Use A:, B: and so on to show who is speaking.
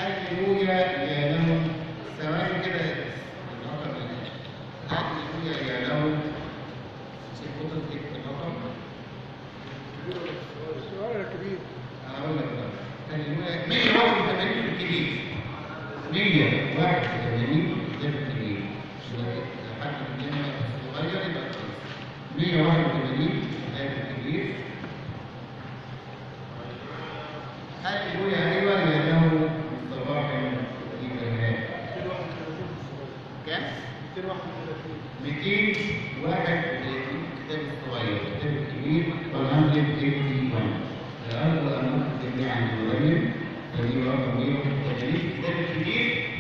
A: هللويا يا له ثواني كده الرقم هللويا يا له الكتب دي الرقم
B: السؤال الكبير
A: هقول لك بقى هللويا 181 في الكبير 181 ده في الكبير لحد من الصغير يبقى 181 ده في الكبير هللويا ايوه يا له صباح الإيمان كام؟ 231 كتاب الصغير كتاب الكبير 181 لأرجو أن نقف جميعا قريب تجيب رقم 181 كتاب الكبير